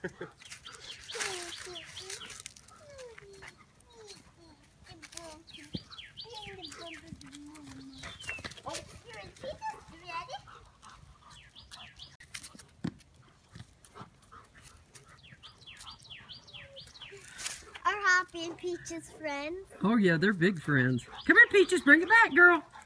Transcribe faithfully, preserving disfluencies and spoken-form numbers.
Are Hoppy and Peach's friends? Oh yeah, they're big friends. Come here, Peaches, bring it back, girl.